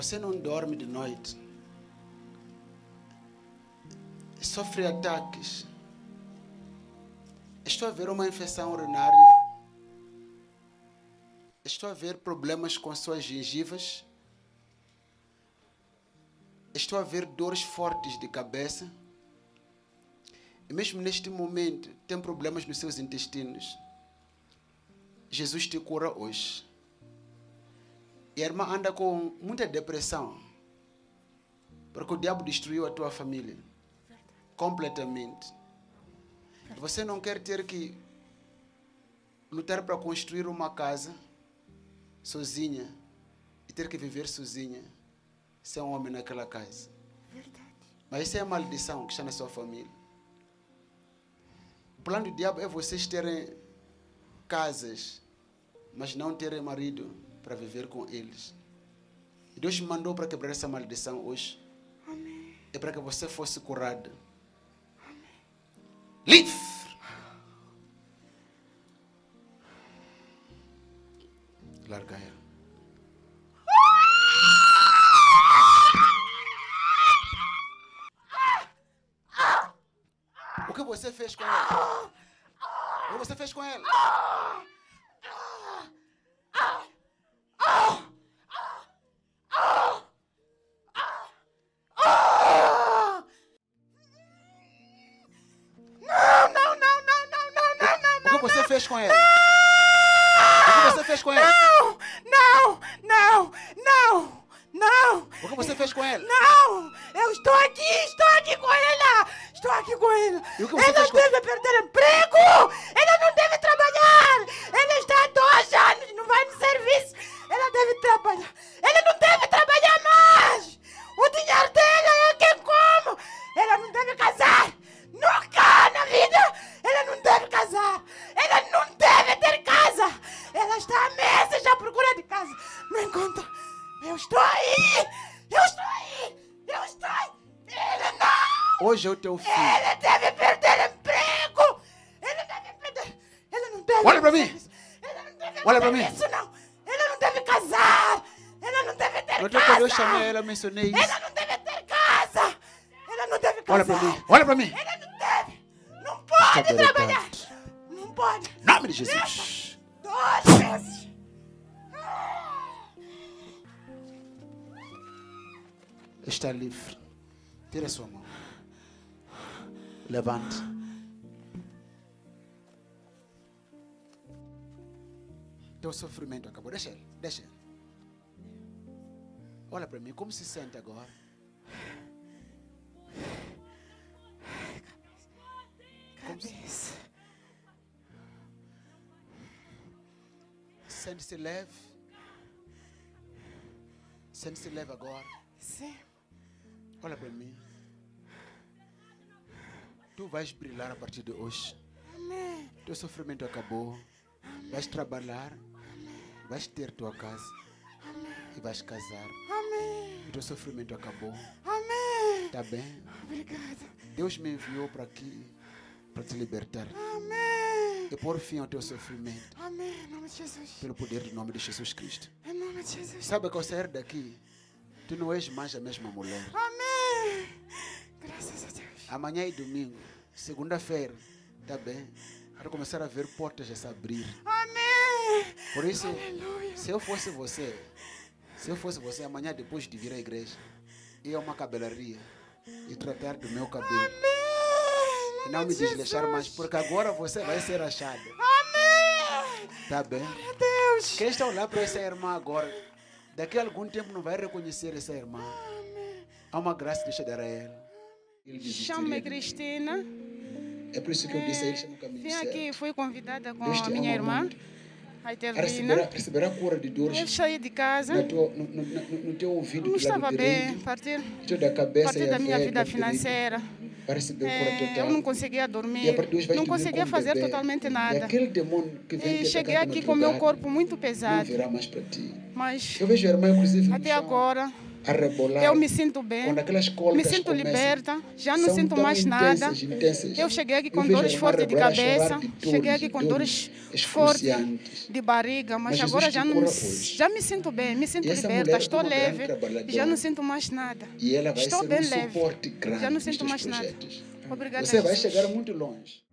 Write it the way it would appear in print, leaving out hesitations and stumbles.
Você não dorme de noite. Sofre ataques. Estou a ver uma infecção urinária. Estou a ver problemas com suas gengivas. Estou a ver dores fortes de cabeça. E mesmo neste momento, tem problemas nos seus intestinos. Jesus te cura hoje. E a irmã anda com muita depressão. Porque o diabo destruiu a tua família. Completamente. Você não quer ter que lutar para construir uma casa sozinha e ter que viver sozinha, sem um homem naquela casa. Verdade. Mas isso é a maldição que está na sua família. O plano do diabo é vocês terem casas, mas não terem marido para viver com eles. E Deus me mandou para quebrar essa maldição hoje. Amém. É para que você fosse curada. Livre! Larga ela. O que você fez com ela? O que você fez com ela? O que você fez com ela? O que você fez com ela? Não! O que você fez com ela? Não! Eu estou aqui com ela! Estou aqui com ela! E o que você Ela fez com deve perder emprego! Ela não deve trabalhar! Ela está há 2 anos, não vai no serviço! Ela deve trabalhar! Ela não deve trabalhar mais! O dinheiro dela é quem como! Ela não deve casar! Nunca na vida! Ela não deve casar! Ela não deve ter casa! Ela está há meses à procura de casa! Não encontra! Eu estou aí! Eu estou aí! Eu estou aí! Ele não! Hoje é o teu filho. Ele deve perder emprego! Ele deve perder... Ele não deve... Olha pra mim! Ele não deve Olha pra fazer mim! isso, não! Ele não deve casar! Ele não deve ter No casa! dia quando eu chamei ela, eu mencionei isso. Ele não deve ter casa! Ele não deve casar! Olha pra mim! Olha pra mim! Ele não deve! Não pode Está trabalhar! deletado. Não pode! Em nome de Jesus. 2 vezes! Está livre. Tira a sua mão. Levante. Teu sofrimento acabou. Deixa ele. Deixa ele. Olha para mim. Como se sente agora? Cabeça. Sente-se leve. Sente-se leve agora. Sim. Olha para mim. Tu vais brilhar a partir de hoje. Amém. Teu sofrimento acabou. Vais trabalhar. Vais ter tua casa. E vais casar. Amém. Teu sofrimento acabou. Amém. Tá bem? Obrigada. Deus me enviou para aqui para te libertar. Amém. E pôr fim ao teu sofrimento. Amém. Em nome de Jesus. Pelo poder do nome de Jesus Cristo. Em nome de Jesus. Sabe que ao sair daqui, tu não és mais a mesma mulher. Amém. Graças a Deus. Amanhã e domingo, segunda-feira, tá bem? Para começar a ver portas a se abrir. Amém. Por isso, Aleluia. se eu fosse você, amanhã depois de vir à igreja, ia a uma cabeleireria e tratar do meu cabelo. Amém. E não me desleixar mais, porque agora você vai ser achada. Amém. Tá bem? Glória a Deus. Quem está a olhar para essa irmã agora, daqui a algum tempo não vai reconhecer essa irmã. Amém. Há uma graça de dar a ela. Chamo-me Cristina. É por isso que eu disse a ele que no caminho Vim aqui, fui convidada com Deus te a minha ama irmã, muito. a Etelvina. Receberá cura de dores Eu saí de casa, no teu ouvido não do lado estava bem, direito, partir da cabeça e a da minha veia vida do direito. financeira. Vai receber cura total. Eu não conseguia E a dormir, partir de hoje vai não dormir conseguia como fazer bebê. totalmente E nada. aquele demônio que vem E te cheguei atacar na aqui com o meu madrugada corpo muito não pesado, virá mais para ti. mas Eu vejo a irmã, inclusive, no até chão, agora a rebolar. Eu me sinto bem, Quando aquelas cólicas me sinto começam, liberta, já não são sinto tão mais nada. intensas. Eu cheguei aqui com vejo a dores irmã fortes de rebolar a chorar cabeça, de dores, cheguei aqui com dores fortes excruciantes. de barriga, mas Jesus agora te já, não, cura hoje. já me sinto bem, me sinto E essa liberta, mulher é estou uma grande leve, trabalhadora. já não sinto mais nada. E ela vai Estou ser bem um leve, suporte grande já não nos sinto teus mais nada. projetos. Obrigada, Você vai Jesus. chegar muito longe.